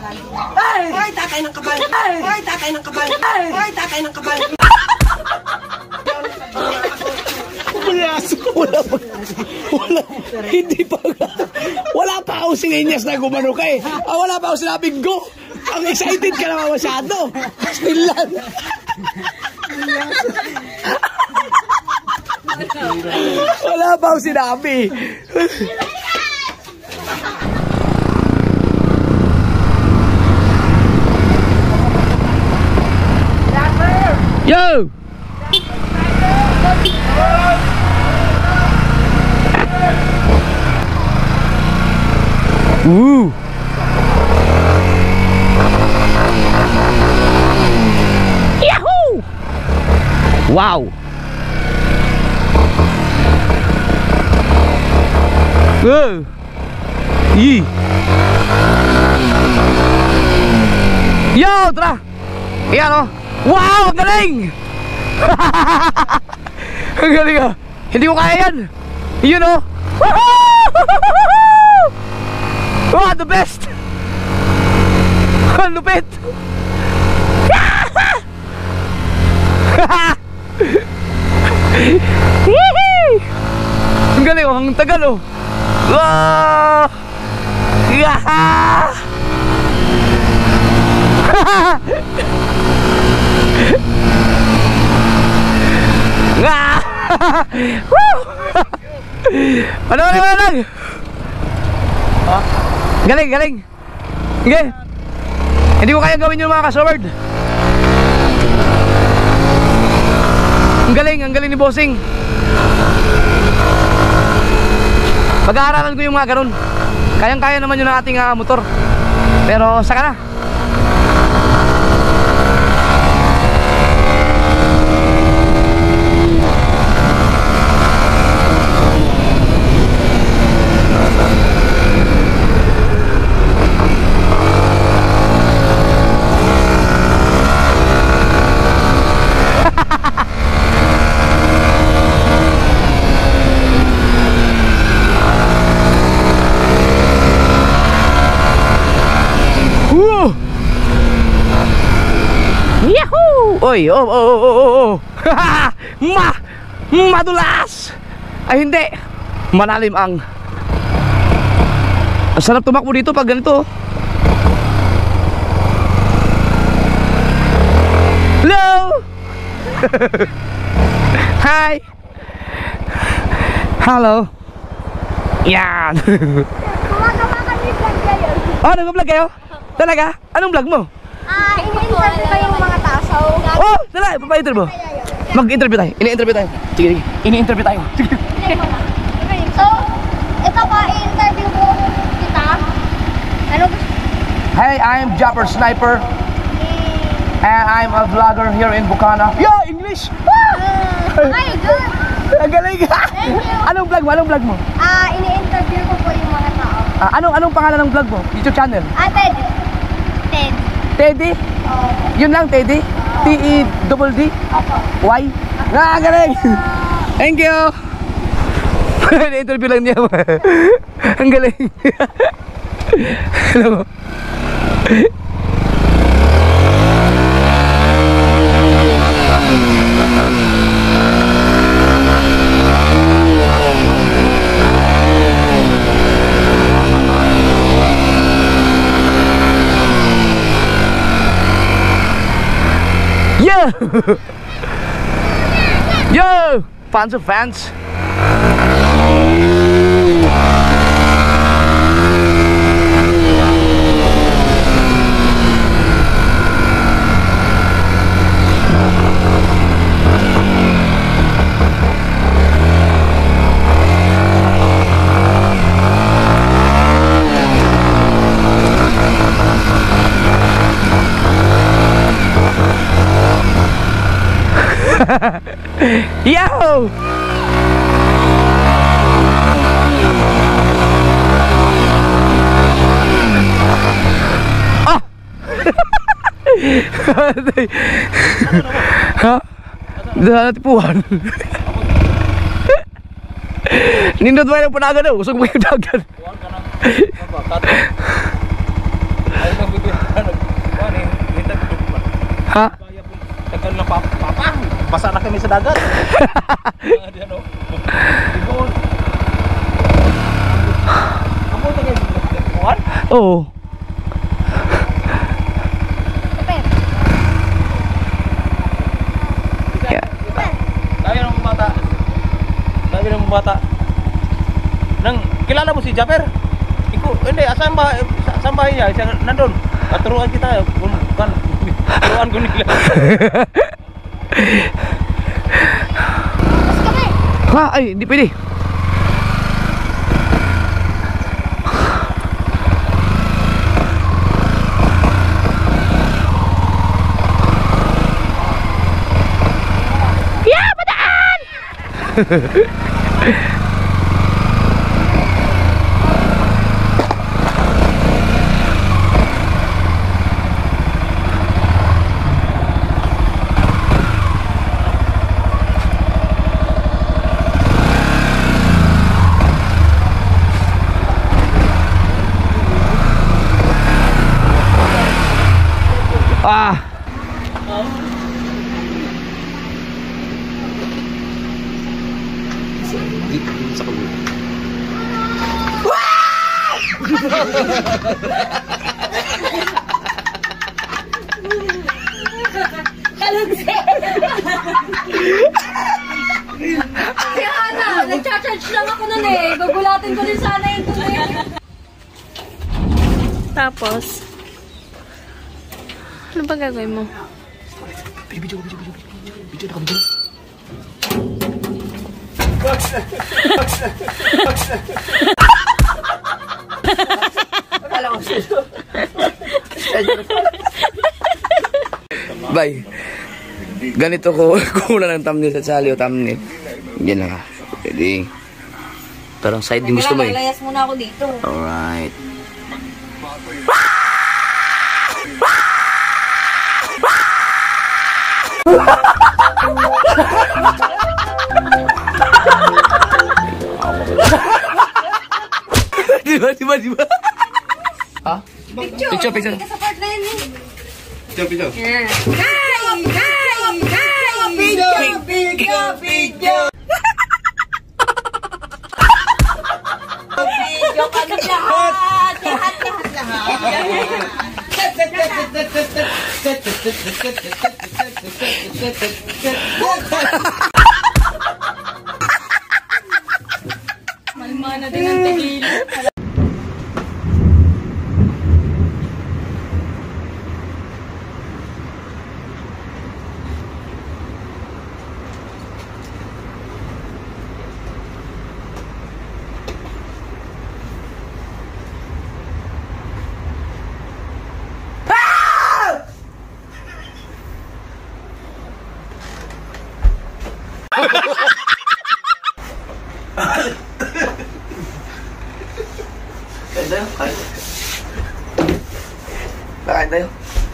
Hoy, tatay ng kabal! Hoy, tatay ng kabal! Hoy, tatay ng kabal! Wala pa. Hindi pa. Wala pa ako sininyas na gumano ka eh. Wala pa ako sinabing go. Ang excited ka naman masyado. Still lang. Wala pa ako sinabi. Yo! Ooh. Yahoo! Wow. Yee. Yo, tara. Ayan o. Wow, ang galing! Ang galing ah. Hindi ko kaya yan. Yun o. Wow, the best! Ang lupit! Ang galing oh, ang tagal oh. Wow! Ano lang? Galing, galing. Sige. Hindi ko kaya gawin yung mga kasaward. Ang galing ni bossing. Pag-aaralan ko yung mga ganun. Kayang-kaya naman yun ng ating motor. Pero saka na. Oy, madulas! Ay hindi, malalim ang sarap tumakbo dito pag ganito. Hello! Hi! Hello! Yan! Oh, nag-vlog kayo? Talaga? Anong vlog mo? Ini-interview ko yung mga tao. Oh, dala, papa-interview. Mag-interview tayo. Ini-interview tayo. Sige, sige. Ini-interview tayo. So, ito pa, i-interview ko kita. Ano gusto? Hey, I'm Japper Sniper. And I'm a vlogger here in Bukana. Yo, English! Ay, good. Ang galing. Thank you. Anong vlog mo? Anong vlog mo? Ini-interview ko po yung mga tao. Anong pangalan ng vlog mo? YouTube channel? Teddy. Teddy. Teddy? Yun lang, Teddy? T-E-double-D? Y? Galing! Thank you! Na-interview lang niya. Ang galing. Alam mo? Yo! Yo! Fans of fans. Yo! Ah! Ha? Dahil tipuan. Nindot ba yung panagan daw? Usog mo yung dagan. Tagal na papa. Basa na kami sa dagat. Diyan o. Ligol. Amo tayo kuan? Oo. Dahil ng bata. Dahil ng bata. Nang kilala mo si Japer? Hindi, saan bahay niya? Siya nandun. Turuan kita. Kan. Turuan ko nila. Ha, ay, hindi pwede. Ya, padaan! Ah. Kaya Ana, nagcha-charge lang ako nun eh. Gugulatin ko din sana yung tunay. Tapos, ano ba gagawin mo? Video na kami. Bye. Ganito ko wala ng thumbnail sa sali o thumbnail. Yan na. Ready. Parang side din gusto mo eh. Lalayas muna ako dito. Alright. Diba? Ha? Picture. Ka sa part na yun eh. Picture. Yeah. Video. Malmana din ang tigil. Kain tayo.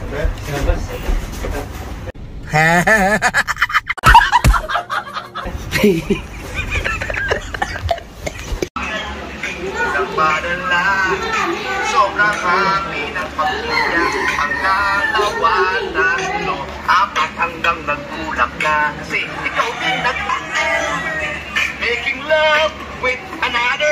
Sobrang hami ng pamilya ang nalawanan mo. Apat hanggang nagulak na kasi ikaw din making love with another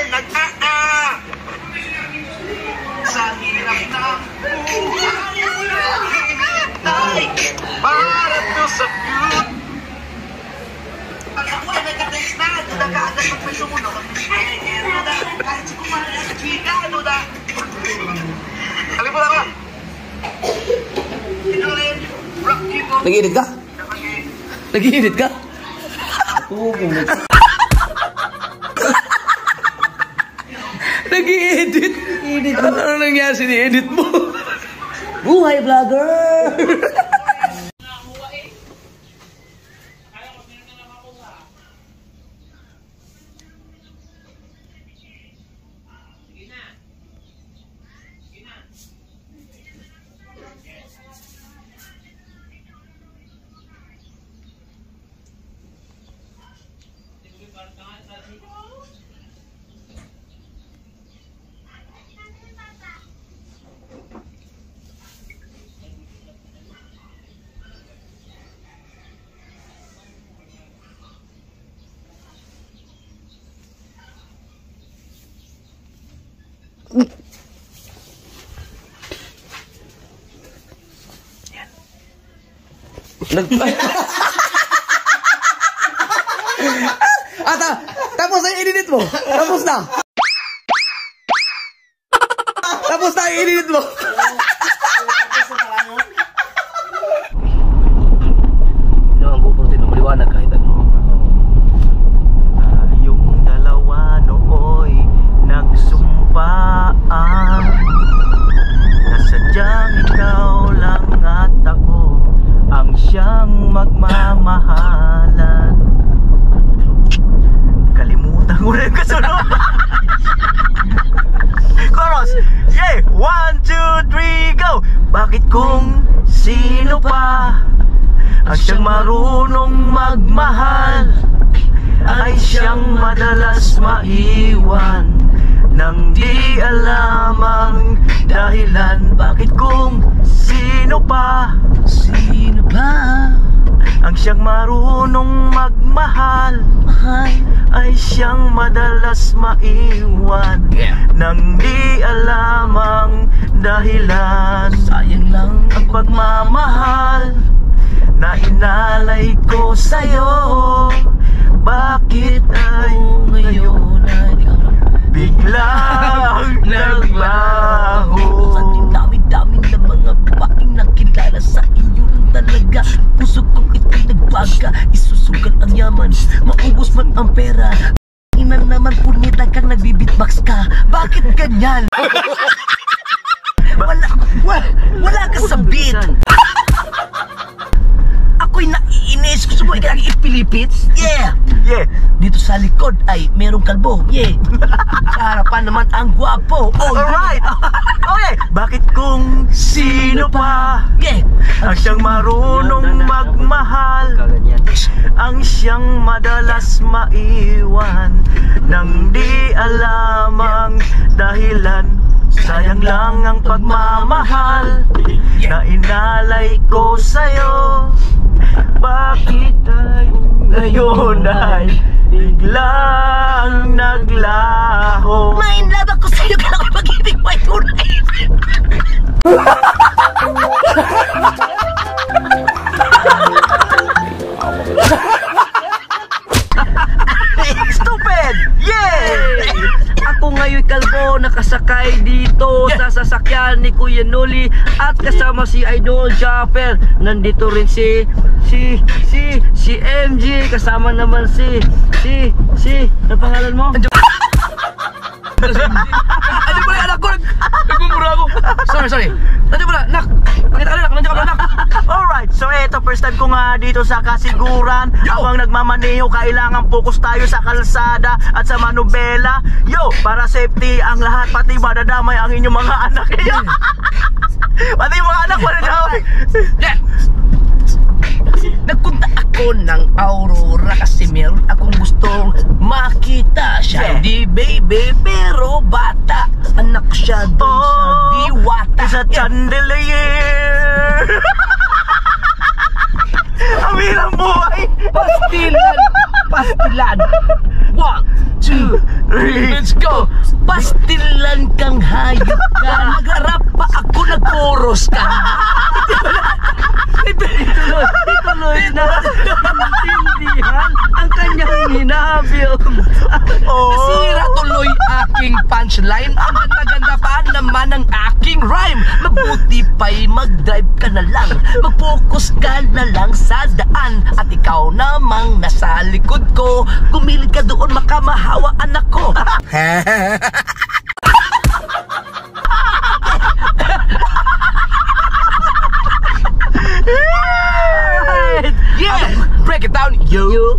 sa hirap ng buhay ay para to sa cute. Pag ako ay nagka-text na, duda ka agad pag may sumunod. Duda, kahit si kumara sa chika, duda. Kalimutan ka. Ito rin, Rocky mo. Nag-edit ka? Nag-edit ka? Nag-edit? Ano nangyari sini-edit mo? Buhay vlogger! Tapos na i-edit mo. Tapos na. Tapos na i-edit mo. Ang GoPro din maliwanag kahit ano. Tayong dalawa nooy nagsumpaan na sadyang ikaw lang at ako ang siyang magmamahalan. Kalimutan ko na yung kasunod. Chorus! Yeah! 1, 2, 3, go! Bakit kung sino pa ang siyang marunong magmahal ay siyang madalas maiwan nang di alam ang dahilan? Bakit kung sino pa ang siyang marunong magmahal ay siyang madalas maiwan nang di alam ang dahilan? Sayang lang ang pagmamahal na inalay ko sa'yo. Bakit ay ngayon ay biglang nagbaho? Dami-dami na mga babaeng nakilala sa iyo lang talaga. Puso kong ito'y nagbaga. Isusugal ang yaman, maubos man ang pera. Inan naman punita kang nagbibitbox ka. Bakit ganyan? Wala ka sa beat. Ako'y naiinis. Gusto mo ikang ipilipits? Yeah! Dito sa likod ay merong kalbo. Yeah! Sa harapan naman ang gwapo. Oh, alright! Okay! Bakit kung sino pa ang siyang marunong magmahal, ang siyang madalas maiwan nang di alam ang dahilan? Sayang lang ang pagmamahal na inalay ko sa'yo. Bakit ay ngayon ay biglang naglaho? May love ako sa'yo, kailangan mag-ibig may tunay. Stupid! Yeah! Ako ngayon kalbo, nakasakay dito sa sasakyan ni Kuya Noli at kasama si Idol Japper. Nandito rin si MG, kasama naman si ano pangalan mo? Ano ba yung anak ko? Nagmumura ako. Sorry. Nandiyo pala, nak. Pakita ka na, nak. Nandiyo ka pala, nak. Alright, so eto, first time ko nga dito sa Kasiguran. Habang nagmamaneho, kailangan focus tayo sa kalsada at sa manubela. Yo, para safety ang lahat, pati madadamay ang inyong mga anak. Pati yung mga anak madadamay. Yeah. Nagpunta ako ng Aurora kasi meron akong gustong makita siya. Hindi baby, pero bata. Anak siya doon sa Diwata. Sa Chandelier. Ang hirang buhay. Pastilan. 1, 2, 3, let's go. Pastilan kang hayop ka. Nag-arap pa ako, nag-chorus ka. Ituloy na intindihan ang kanyang hinabil. Nasira tuloy aking punchline. Ang ganda-ganda pa naman ang aking rhyme. Mabuti pa'y mag-drive ka na lang, mag-focus ka na lang sa daan. At ikaw namang nasa likod ko, gumilid ka doon, makamahawa anak ko. Yeah! Break it down, you!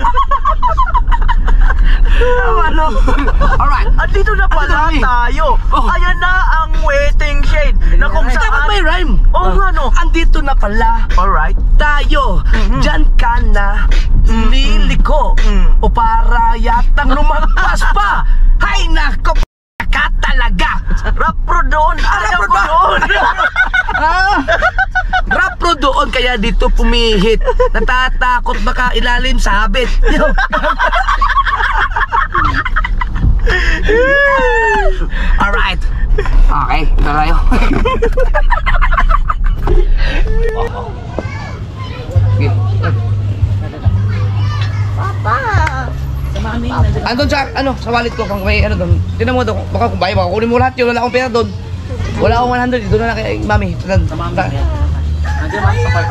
Alright, andito na pala tayo. Ayan na ang waiting shade na kung saan... Dapat may rhyme. Oo nga no. Andito na pala. Alright. Tayo. Diyan ka na liliko. O para yatang lumagpas pa. Hay nako, ka talaga. Rapro doon. Ayaw ko doon. Rapro doon, kaya dito pumihit. Natatakot baka ilalim sabit. Alright. Okay, ito tayo. Okay. Papa! Andun sa, sa wallet ko, kung may doon. Tinan mo doon, baka kung baka kunin mo lahat yun, wala akong pera doon. Wala akong 100, doon na lang kay mami. Nandiyan man sa park.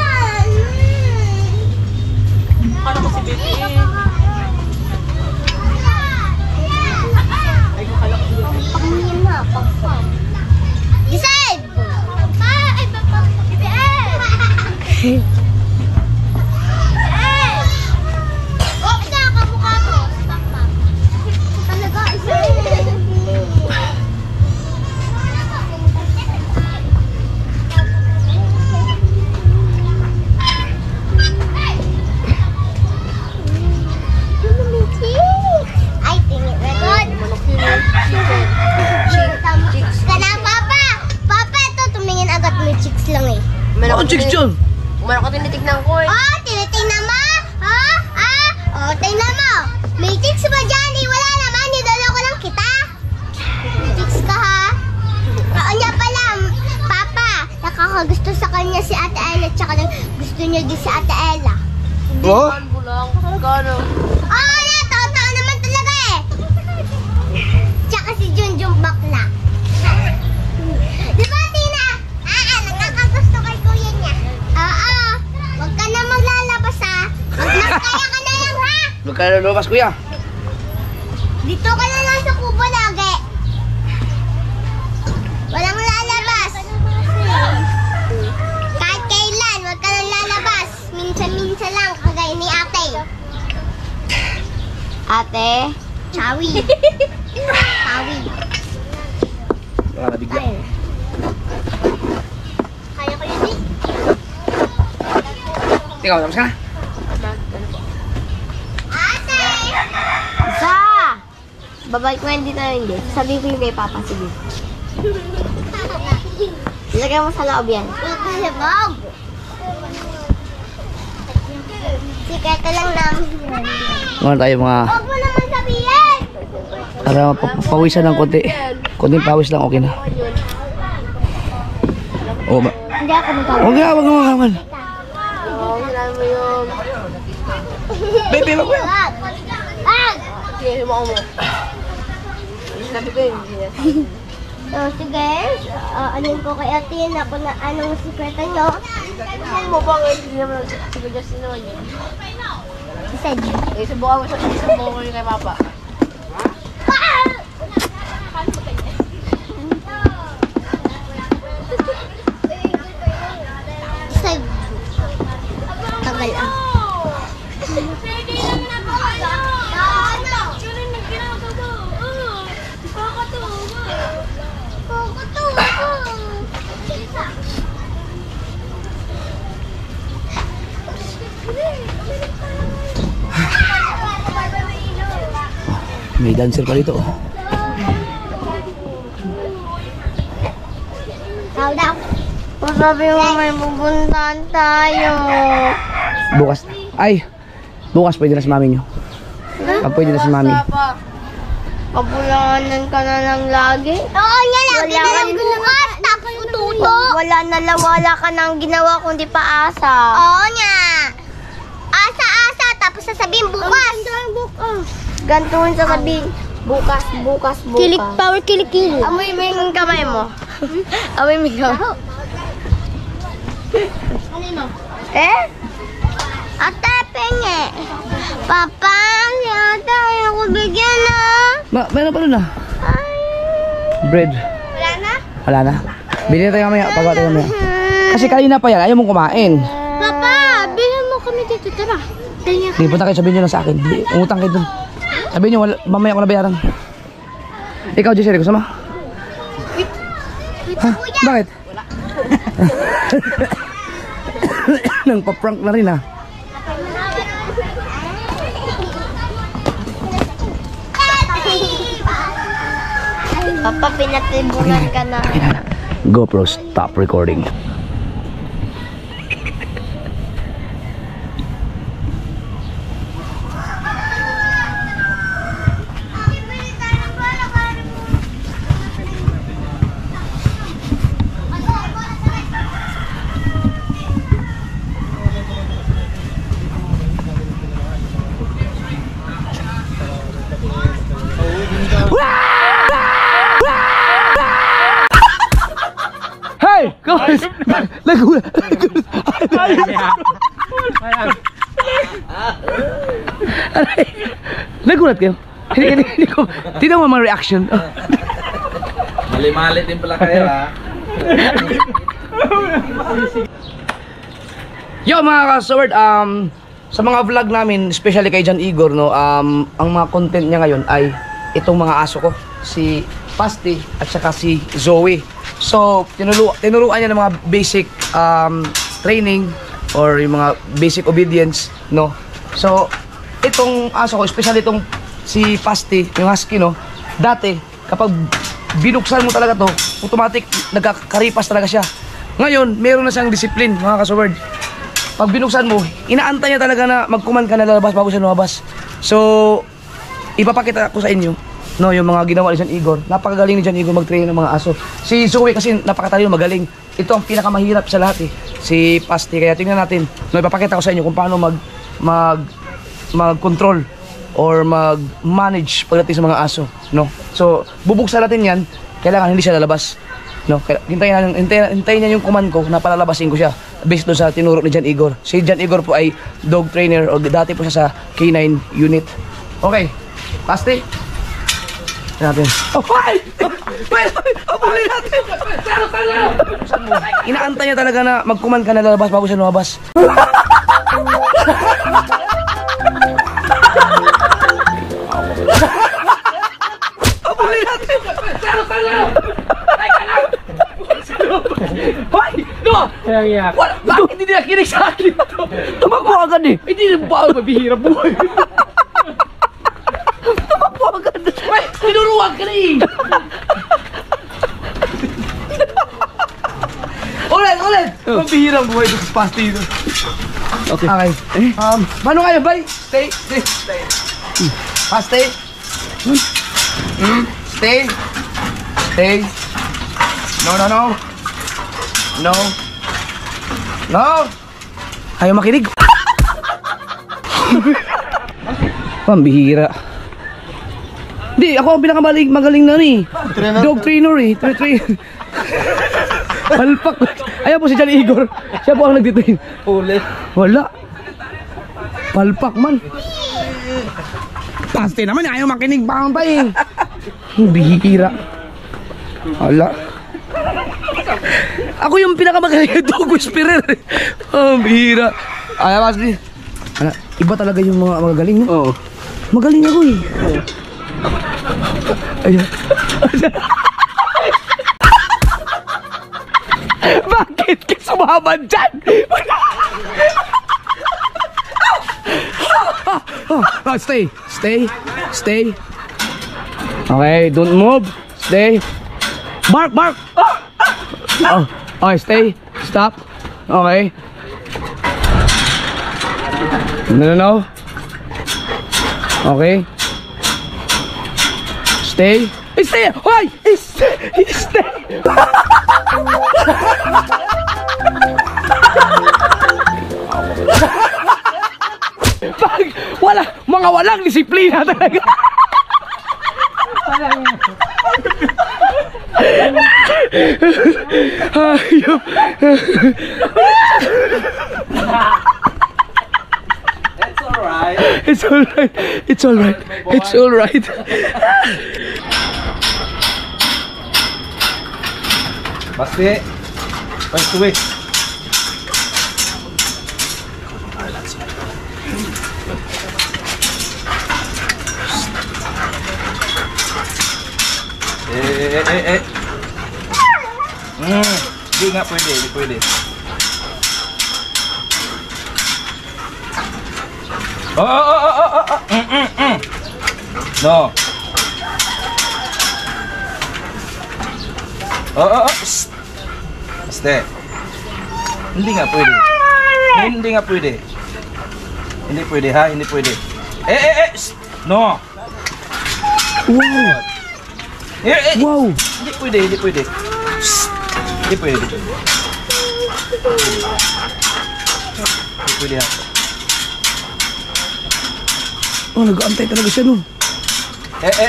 Paano ko si Baby? Pangingin na, papa. Decide! Papa! Ay, papa! BBS! Ano chicks dyan? Meron ko tinitignan ko eh. Oh, tinitignan mo? Oh, tingnan mo. May chicks ba dyan? Wala naman, nidolo ko lang kita. May chicks ka ha? Oo niya pala, Papa. Nakakagusto sa kanya si Ate Ella, tsaka gusto niya din si Ate Ella. Oh? Oo, totoo naman talaga eh. Tsaka si Junjun bakla. Diba, Tina? Nakakagusto kay kuya niya. Oo. Huwag ka na maglalabas ha. Magmaskaya ka na lang ha. Huwag ka na lumabas, kuya. Dito ka na lang sa kubo lagi. Walang lalabas. Kahit kailan, huwag ka nang lalabas. Minsan-minsan lang, kagaya ni ate. Ate? Chawi. Chawi. Baka nabigla. Kaya ko yun eh. Ikaw, tapos ka na? Ate! Isa! Babalik mo hindi na hindi. Sabihin ko yung kay Papa, sige. Ilagay mo sa loob yan. Ilagay. Sikreto lang namin. Mga tayo mga... Huwag mo naman sabihin! Para pawisan ng konti. Konting pawis lang, okay na. Oh, Hindi ako magkakaroon. huwag nga, huwag nga. Oo, sinabi mo yung... Baby, wag mo. Wag! Wag! Sige, mo. Sabi ko yun. So, sige. Anin ko kay Ate na kung anong sikreto nyo. Ano mo bang hindi naman sige Justin naman yun? Isa din. Subukan mo yun kay Papa. Isa. Tagal ah. May dancer pa dito. Tao daw. Sabi mo may pupuntahan tayo. Bukas na. Ay, bukas pwede na si mami nyo. Pwede na si mami. Pabulanan ka na lang lagi? Oo nga, lagi na lang bukas. Tapos ututo. Wala ka nang ginawa kundi paasa. Oo nga. Asa-asa, tapos sasabihin bukas. Gantuin sasabihin. Bukas. Kilik power, kilik. Amoy mo yung kamay mo. Amoy mo yung kamay. Eh? Ate, penge. Papa, si ate, ayaw ko bigyan na. Meron pa na. Ay. Bread. Wala na? Wala na. Bilhin tayo mamaya. Pagawa tayo mamaya. Kasi kanina pa yan. Ayaw mong kumain. Papa, bilhin mo kami dito. Tara. Hindi, punta kayo. Sabihin nyo lang sa akin. Umutang kayo dun. Sabihin nyo, mamaya ko nabayaran. Ikaw, Jessery, gusto mo? Ha? Bakit? Wala. Nang pa-prank na rin ha. Papa, pinatibunan ka na. GoPro, stop recording. Ay! Nagulat! Nagulat kayo? Hindi ko. Tignan mo mga reaction. Mali-mali din pala kayo ha. Yo mga ka-sword, sa mga vlog namin, especially kay John Igor, no, ang mga content niya ngayon ay itong mga aso ko, si Pasti at saka si Zoe. So, tinuruan niya ng mga basic training or yung mga basic obedience, no. So, itong aso ko, especially itong si Pasti, yung husky, no, dati kapag binuksan mo talaga to, automatic nagkakaripas talaga siya. Ngayon, meron na siyang discipline, mga ka-sword. Pag binuksan mo, inaantay niya talaga na mag-command ka na lalabas bago siya lumabas. So, ipapakita ko sa inyo, no, yung mga ginawa ni John Igor. Napakagaling ni John Igor mag-train ng mga aso. Si Zoe kasi napakatalino, magaling. Ito ang pinakamahirap sa lahat si Pasti. Kaya tingnan natin, no, ipapakita ko sa inyo kung paano mag-control or mag-manage pagdating sa mga aso, no. So, bubuksan natin 'yan, kailangan hindi siya lalabas, no. Hintayin niya yung command ko na palalabasin ko siya based doon sa tinuro ni John Igor. Si John Igor po ay dog trainer o dati po siya sa K9 unit. Okay, Pasti. Natin. Oh, hi! Wait, abulin natin. Inaantay niya talaga na mag-command ka na lalabas bago siya lumabas. Abulin natin. Hoy! No! Bakit hindi nila kinig sa akin ito? Tumakbo agad eh! Hindi na ba mabihira buhay? Tumakbo agad! Ay! Tinuruan ka na eh! Ulit! Mabihira buhay ito sa Pasti ito. Okay. Paano kayo, bay? Stay. Pasti. Stay. No. Ayaw makinig. Pambihira. Hindi, ako ang pinakamagaling na ni. Dog trainer eh. Palpak. Ayan po si John Igor. Siya po ang nagtitrain. Ulit. Wala. Palpak man. Pasti naman, ayaw makinig pa eh. Bihira. Wala. Ako yung pinakamagaling na dog whisperer. Bihira. Ay, Pasti. Iba talaga yung mga magagaling, no? Oo. Magaling ako eh. Ayan. Bakit ka sumama dyan? Stay. Okay, don't move. Stay. Bark. Oh, okay, stay. Stop. Okay. No. Okay. Stay. Hoy! Stay. Mga walang disiplina talaga. It's all right. Pasti. Pasti. Hindi nga pwede. No. Pasti. Hindi nga pwede. Hindi pwede. No. Wow. Wow. Hindi pwede. Hindi pwede ha. Oh, nag-aantay talaga siya no.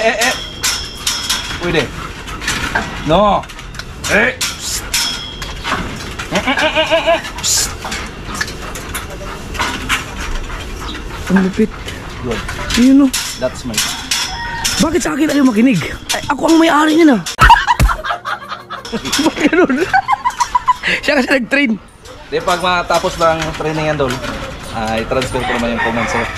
Pwede. No. Ang lupit. Good. Yun no. That's my... Bakit sa akin ayaw makinig? Ay, ako ang may-ari niya na. Bakit ganun? Siya kasi nag-train. Di pag matapos lang training yan doon, i-transfer ko naman yung comments sa'yo.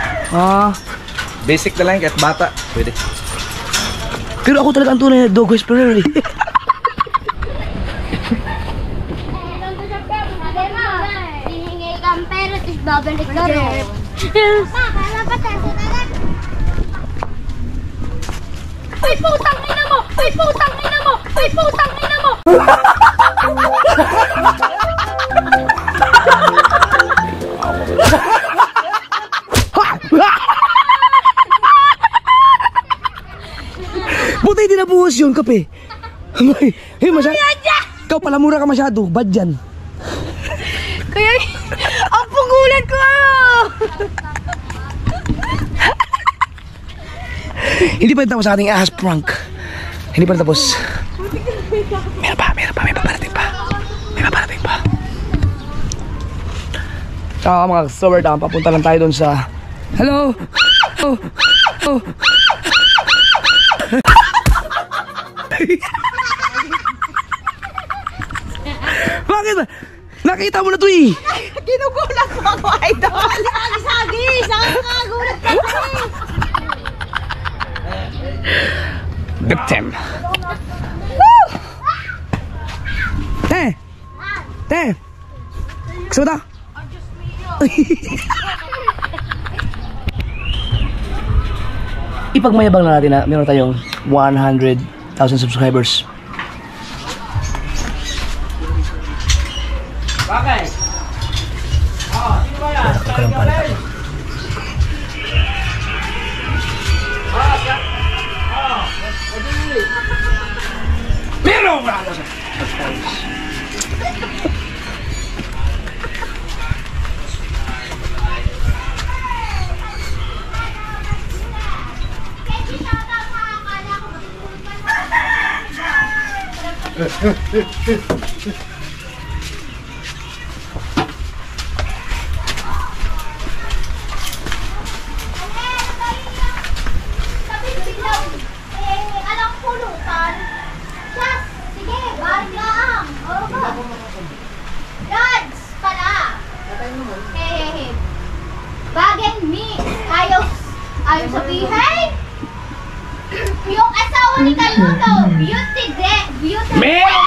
Basic na lang, kahit bata, pwede. Pero ako talaga ang tunay na dog whisperer eh. Hihingi kang pera, tapos babalik ka rin. Uy, putang ina mo! Uy, putang ina mo! Uy, putang ina mo! Buti hindi nabuhos yun, kape. Hey, masyado. Ikaw pala mura ka masyado. Bad yan. Kaya, ang pugulan ko! Hindi pa rin tapos sa ating ahas prank. Hindi pa rin tapos. Meron pa. May paparating pa. Tsaka mga sober down, papunta lang tayo doon sa... Hello? Oh. Bakit ba? Nakita mo na to eh. Ginugulat mo ako, idol. Sagi! Saan ka gulat ka kasi? Victim. Te! Gusto mo ta? Ipagmayabang na natin na meron tayong 100,000 subscribers. Bakit? Sino ba yan? Meron! Alang pulutan. Yes! Sige, barigaam. Lods pala. Hey. Bagay me. Ayaw sabihin. Yung asawa ni Kaluto. Beauty. Meron!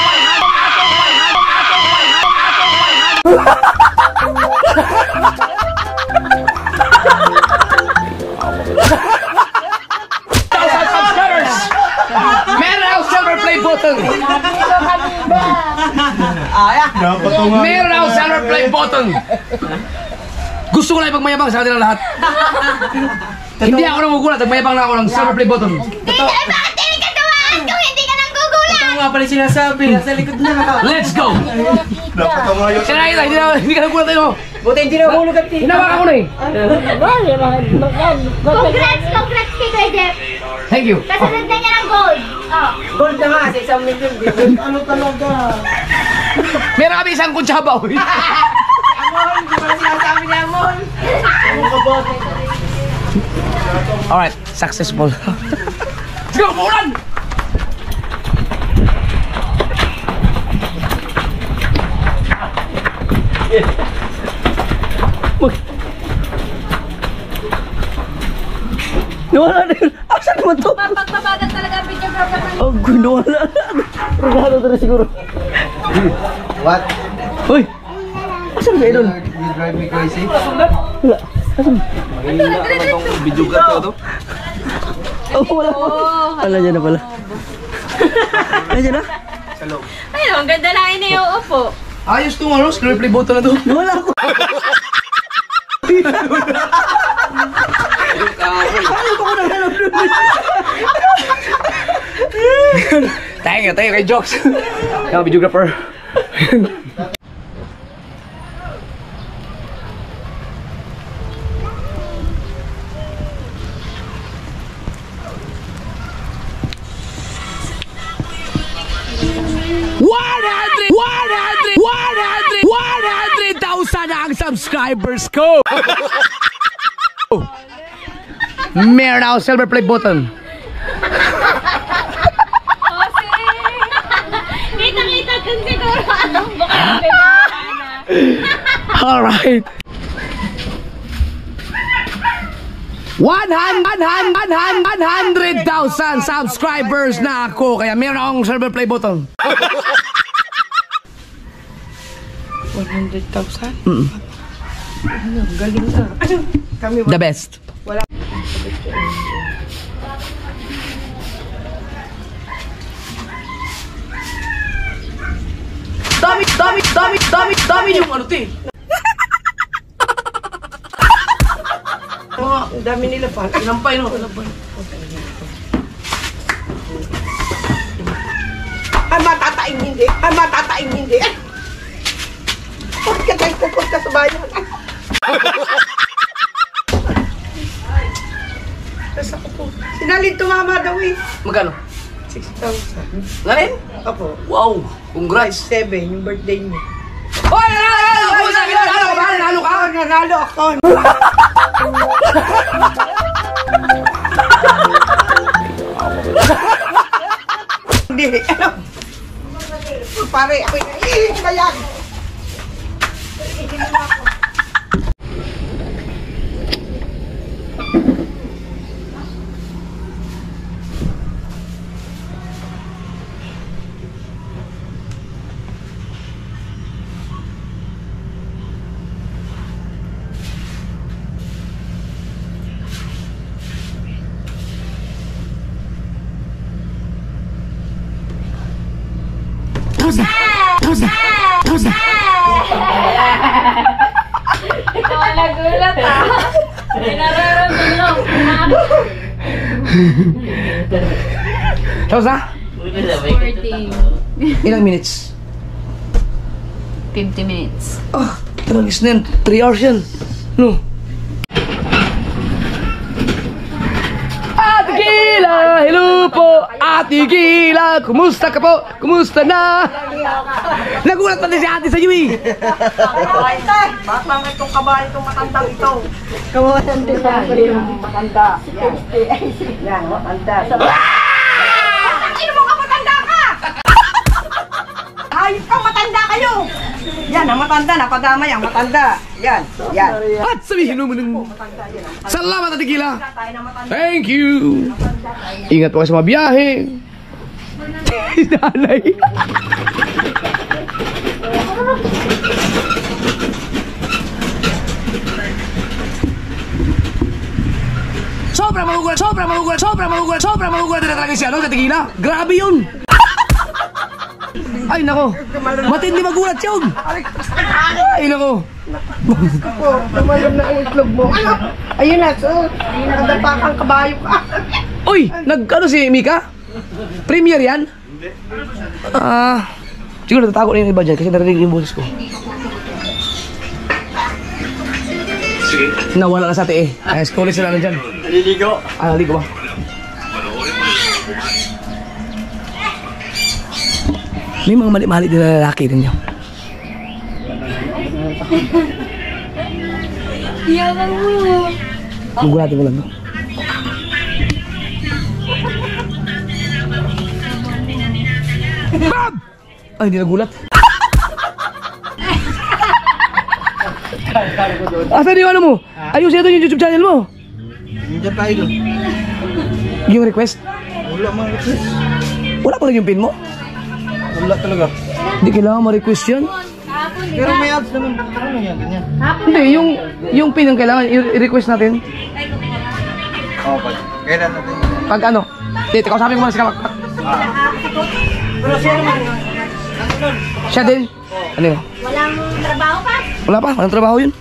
Meron ang silver play button! Meron ang silver play button! Gusto ko lang ipagmayabang sa kanilang lahat. Hindi ako nagugulat, nagmayabang na ako ng silver play button. Bakit hindi ka dumaan kung hindi ka nang gugulat? Ito nga pala sinasabi, nasa likod na. Let's go! Sinakita, hindi ka nagugulat tayo. Buti hindi na hulog at Hinawakan ko na eh. Congrats kay Kuya Jeff. Thank you. Kasunod na niya ng gold. Oh. gold na nga sa 1 million. Ano talaga? Meron kami isang kutsaba. Amon, hindi pala sinasabi ni Amon. Alright, successful. Let's go, Mulan! Nawala na yun. Asan naman to? Pagpapagal talaga ang videographer. Oh, nawala na. Regalo to na siguro. What? Hoy! Asan kayo doon? You drive me crazy? Wala. Asan? Video ka to? Oh, wala. Wala dyan na pala. Nandiyan na? Ayun, ang ganda lang ini yung upo. Ayos to ano, screen play button na to. Wala ako. Thank you kay Jokes. Yung videographer. subscribers ko! Meron ako silver play button. Kita-kita kung siguro anong bukang Alright. 100,000 subscribers na ako. Kaya meron akong silver play button. 100,000? Galing na. The best. Wala. Dami yung ano ti. Ang dami nila pa. Inampay no. Ay, matataing hindi. Ay, matataing hindi. Pupot ka sa bayan. Tapos ako po. Sinalin tumama daw eh. Magkano? 6,000. Na rin? Opo. Wow. Congrats. 7, yung birthday niya. Hoy! Nanalo ka? Nanalo ako. Hindi. Ano? Pare, ako yung bayan. Nagulat Nararamdaman Tapos na? 14. Ilang minutes? 50 minutes. Tragis na yan. 3 hours yan. No? Ate Gila! Hello po! Ate Gila! Kumusta ka po? Kumusta na? Nagulat na din si ate sa iyo eh! Bakit lang itong kabahay itong matandang ito? Kawasan din sa yung matanda. Yan, matanda. Sino mo ka matanda ka? Ayos ka, matanda kayo! Yan, ang matanda, napadamay ang matanda. Yan, yan. At sabihin mo ng salamat Ate Gila! Thank you! Ingat po kayo sa mga biyahe! Nanay! Sobrang magugulat na talaga siya, no, Ate Gila? Grabe yun! Ay, nako! Matindi magulat yun! Ay, nako! Tumalab na ang itlog mo. Ayun na, so, nakadapakang kabayo ka. Uy! Nag-ano si Mika? Premier yan? Siguro natatago na yung iba dyan kasi narinig yung boses ko. Nawala na sa ate eh. Ay, school sila na dyan. Naliligo. Naligo ba? May mga mali-mali din na lalaki din yun. Yaman mo. Gugulatin mo lang, no? Bam! Ay, hindi nagulat. Asan yung ano mo? Ayusin ito yung YouTube channel mo. Hindi tayo doon. Yung request? Wala mga request. Wala pa lang yung pin mo? Wala talaga. Hindi kailangan ma-request yan. Pero may ads naman. Ano yan? Ganyan. Hindi, yung pin ang kailangan i-request natin. Oo, kailan natin. Pag ano? Dito, kausapin ko muna si Kamak. Pero siya naman, Siya din? Ano yun? Walang trabaho pa? Wala pa, walang trabaho yun.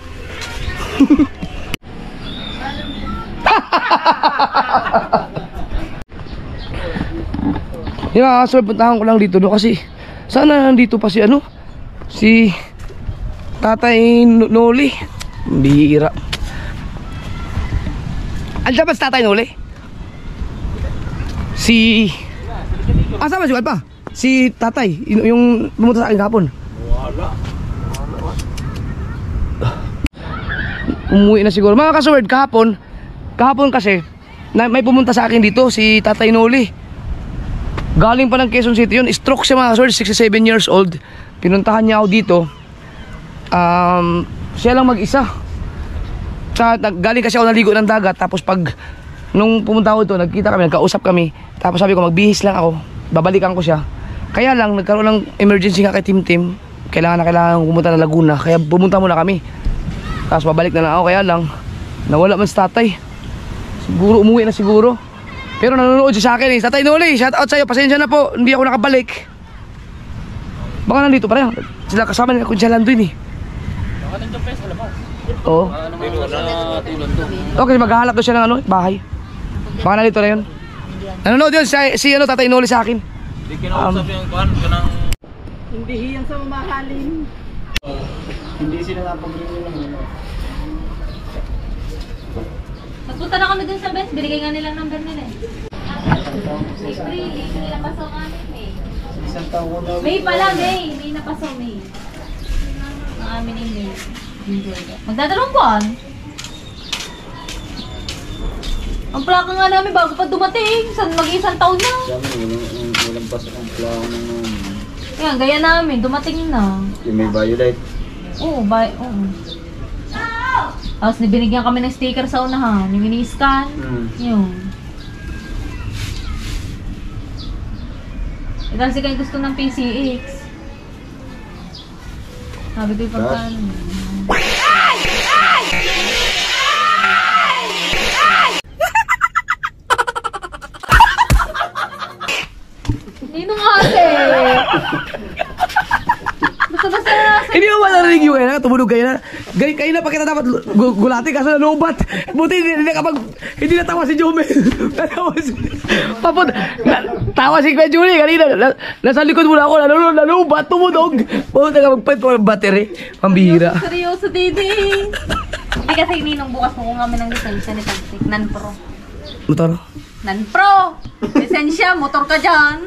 So puntahan ko lang dito no kasi sana nandito pa si ano si Tatay Noli. Bihira. Andiyan ba si Tatay Noli? Asa ba si pa? Si Tatay yung pumunta sa akin kahapon. Wala. umuwi na siguro. Mga kasword, kahapon kasi, may pumunta sa akin dito, si Tatay Noli. Galing pa ng Quezon City yun. Stroke siya mga kasword, 67 years old. Pinuntahan niya ako dito. Siya lang mag-isa. Galing kasi ako naligo ng dagat. Tapos nung pumunta ako dito, nagkita kami, nagkausap kami. Tapos sabi ko, magbihis lang ako. Babalikan ko siya. Kaya lang, nagkaroon ng emergency nga kay Tim. Kailangan pumunta na Laguna. Kaya pumunta muna kami. Tapos babalik na lang ako. Kaya lang, nawala man si tatay. Siguro, umuwi na siguro. Pero nanonood siya sa akin eh. Tatay Noli, shout out sa'yo. Pasensya na po, hindi ako nakabalik. Baka nandito pa rin. Sila kasama nila kung siya lang doon eh. Baka nandiyan pa sa labas. Oo. Tulon doon. Okay, maghahalap doon siya ng bahay. Baka nandito na yun. Nanonood yun si Tatay Noli sa akin. Hindi kinausap yung kuhan ka ng... Hindi hiyan sa mamahalin. Hindi sila napag-rin ng Magpunta na kami dun sa best, binigay nga nilang number nila eh. April, hindi nila pasok namin May. isang taon ko na. May pala, May napasok May. Ang amin yung May. Magdadalawang buwan. Ang plaka nga namin bago pa dumating, mag-isang taon na. Walang pasok ang plano naman. Yan, gaya namin, dumating na. Yung may violet. Oo, oo. Tapos binigyan kami ng sticker sa unahan, yung ini-scan. Yun. Kasi kayo gusto ng PCX. Sabi ko yung pagkano. Nino nga ate? Basta-basta na. Hindi mo malarinig yung kaya na, tumunog kayo na. Kayo na pa kita dapat gulati kaso nalubat. Buti hindi natawa si Jomel. Tawa si Kuya Julie kanina. Nasa likod muna ako, nalubat, tumunog. Pumunta ka magpahit po ng battery. Pambihira. Seryoso, Didi. Hindi kasi ninong bukas mo kung kami ng lisensya ni Tagsik. Non-pro. Motor? Non-pro! Lisensya, motor ka dyan.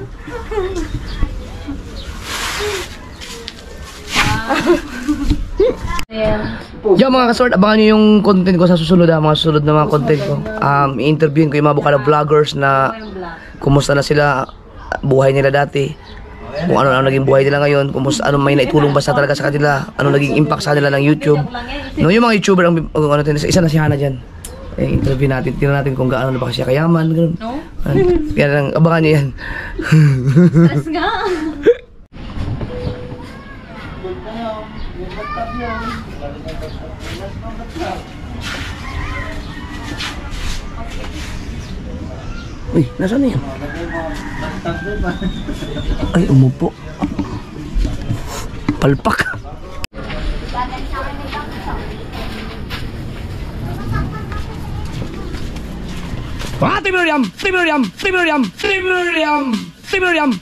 Yo mga kasort, abangan nyo yung content ko sa susunod mga susunod na mga content ko. I-interviewin ko yung mga bukala vloggers na kumusta na sila, buhay nila dati. Kung ano naging buhay nila ngayon, kumusta ano may naitulong ba sa talaga sa kanila, ano naging impact sa kanila ng YouTube. No, yung mga YouTuber ang ano isa na si Hana diyan. Interview natin, tingnan natin kung gaano na ba siya kayaman, ganoon. No? Kaya lang abangan niyo yan. Stress nga. Uy, nasaan na yan? Ay, umupo. Palpak. Timuriam! Timuriam! Timuriam! Timuriam! Timuriam!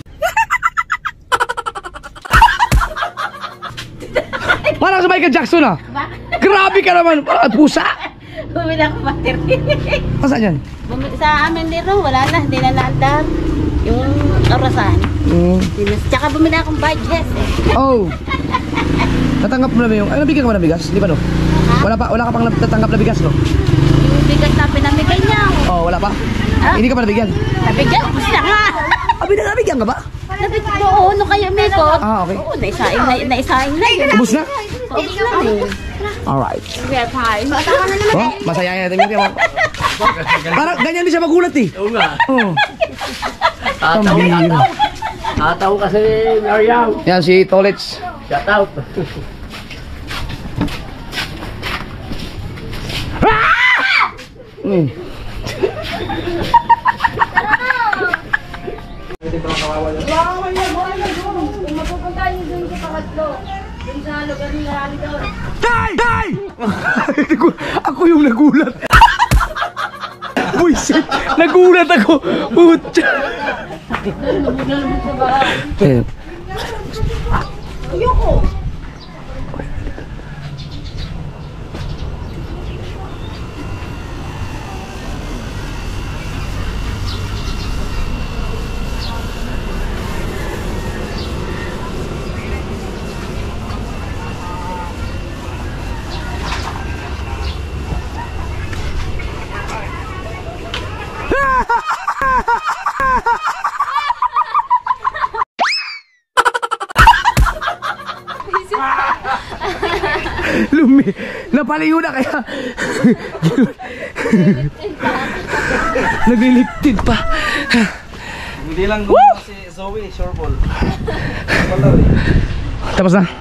Parang sa Michael Jackson ah! Grabe ka naman! At pusa! Bumili ako battery. Saan yan? Sa amin dito, wala na. Hindi na naandar. Yung orasan. Tsaka bumili akong budget eh. Oh! Natanggap mo na yung... Ay, nabigyan ka ba ng bigas? Di ba no? Wala ka pang natanggap na bigas no? Yung bigat na pinamigay niya. Oh, wala pa? Hindi ka pa nabigyan? Nabigyan, ubus na nga. Nabigyan ka ba? Nabigyan ko, ano kaya may ko? Okay. Oo, naisaing na yun. Ubus na? Ubus na eh. Alright. Kaya tayo. Oh, masaya yan. Tingnan mo. Parang ganyan din siya magulat eh. Oo nga. Oh. Ataw. Ataw kasi Mariam. Yan si Tolets. Shout out. Tay! Ako yung nagulat. Buisit, nagulat ako. Putya. Napalayo na kaya. Nagliliptid pa. Hindi lang gumawa si Zoe, sure ball. Tapos na.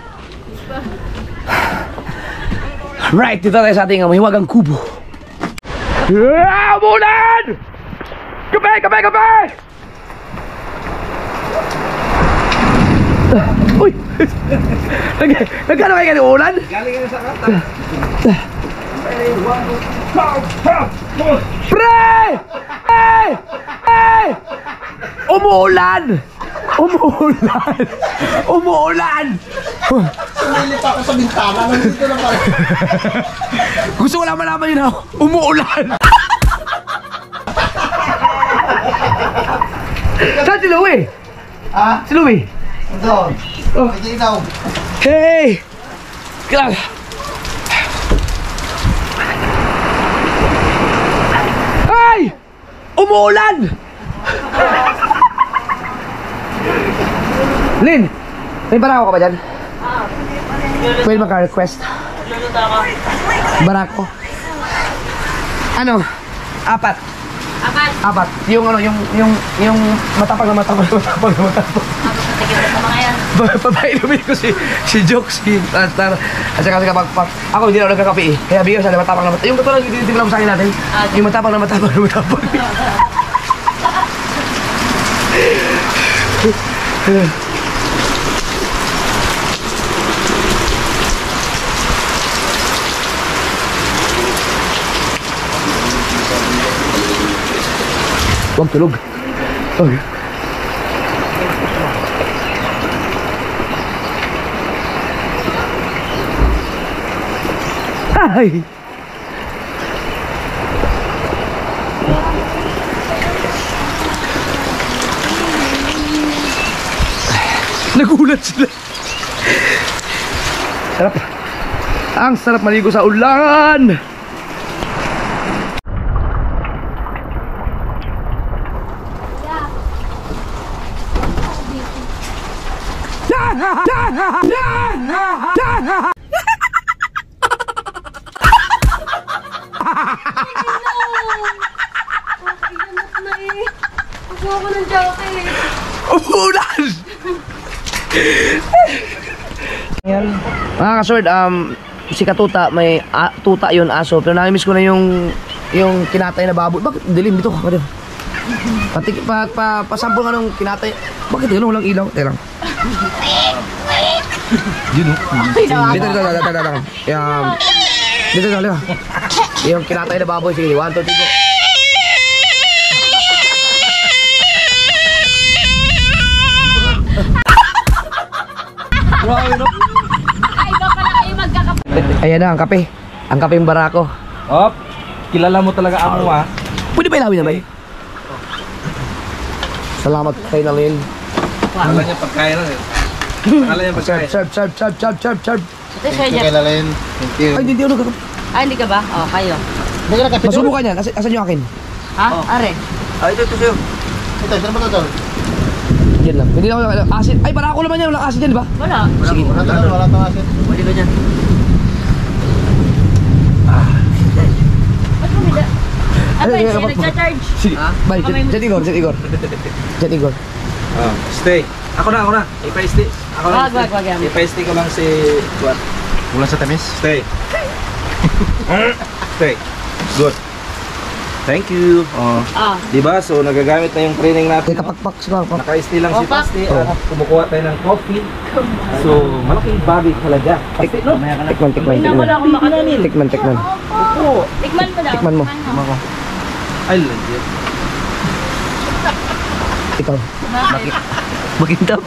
Right, dito tayo sa ating mahiwagang kubo. Umulan! Kape! Kape! Kape! Uy! Nagkano kayo ganyan ulan? Galing ka sa kata. Pre! Hey! Hey! Umuulan! Umuulan! Umuulan! Nilip ako sa bintana, nandito na pala. Gusto ko lang malaman yun ha. Umuulan! Saan si Louie? Ha? Si Louie? Doon. Oh. Medyo ikaw. Hey! Kailangan. Ay! Umuulan! Lin! May barako ka ba dyan? Pwede maka-request? Barako. Ano? Apat. Apat. Yung ano, yung matapang na matapang na matapang na matapang. Papainumin ko si Jokes, si Star. At saka kapag ako hindi na ako nagkakape eh. Kaya bigyan sa matapang na matapang. Yung katulad yung tinitilam sa akin natin. Yung matapang na matapang na matapang. Huwag tulog. Okay. Ay! Nagulat sila. Sarap. Ang sarap maligo sa ulan. Umulan! Mga kasword, si Katuta, may tuta yun, aso. Pero nakimiss ko na yung kinatay na baboy. Bakit dilim dito? Pasampol nga nung kinatay. Bakit gano'n walang ilaw? Teka lang. Yun o. Dito. Yung kinatay na baboy. Sige, 1, 2, 3, go. Ay, iba pala kayo magkakapatid. Ayan na, ang kape. Ang kapeng barako. Op, kilala mo talaga ako ha. Pwede ba ilawin na ba eh? Salamat kay Nalin. Kala niya pagkain na. Kala niya pagkain. Serve. Kilala yun. Thank you. Ay, hindi ako nagkakape. Ay, hindi ka ba? Oh, kayo. Masubukan yan. Asan yung akin? Ha? Are? Ito sa'yo. Ito, saan ba ito? Yan lang. Hindi ako asin. Ay, barako naman yan. Walang asin yan, di ba? Wala. Sige. Wala itong asin. Pwede ka dyan. Ba't bumida? Abay, siya kapag- nagcha-charge. Sige. Balik, Jet Igor. Stay. Ako na. Ipa-stay. Ako na. Wag yan. Ipa-stay ko lang si Juan. Mula sa tamis? Stay. Stay. Good. Thank you. Diba? So, nagagamit na yung training natin. Kapakpak siya. Naka-stay lang si Opak. Pasti at kumukuha tayo ng coffee. So, malaking bagay talaga. Pasti, no? Tikman. Hindi mo na ako makatulog. Tikman. Opo. Tikman mo daw. Tikman mo. Ay, legit. Ikaw. Bakit? Makintab.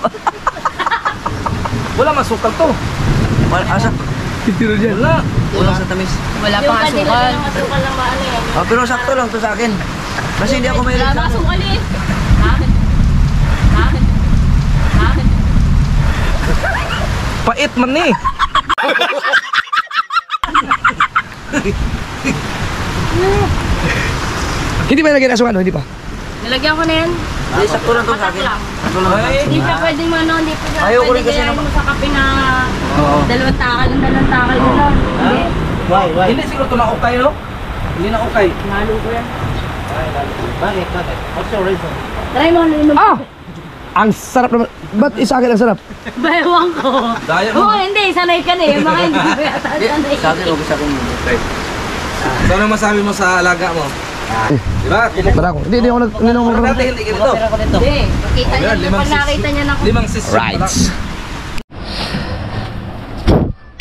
Wala masukal to. Asa? Titiro dyan. Wala sa tamis. Wala pang asukal. Asukal lang ba ano yan? Pero sakto lang to sa akin. Kasi hindi ako may Wala pang asukal eh. Bakit? Pait man eh. Hindi ba naging asukan? Hindi pa. Nilagyan ko na yan. Hindi, sakto lang to sa akin. Hindi siya pwedeng ano, hindi pa siya Ayaw ko rin pwedeng kasi gayahin mo sa kape na Dalawang takal ko lang. Hindi. Why? Hindi siguro ito na-okay, no? Hindi na-okay. Malo ko yan. Bakit? What's your reason? Try mo, linom. Ah! Ang sarap naman. Ba't isa akin ang sarap? Bayawan ko. Daya Oo, hindi. Sanay ka na eh. Mga hindi ko yata sanay. Sa akin, okay sa akin. So, ano masabi mo sa alaga mo? Diba? Para ako. Hindi ako nag... Hindi ako nag... Dati hindi ganito. Hindi. Makita niya. Limang Pag nakita niya na Limang sis. Rights.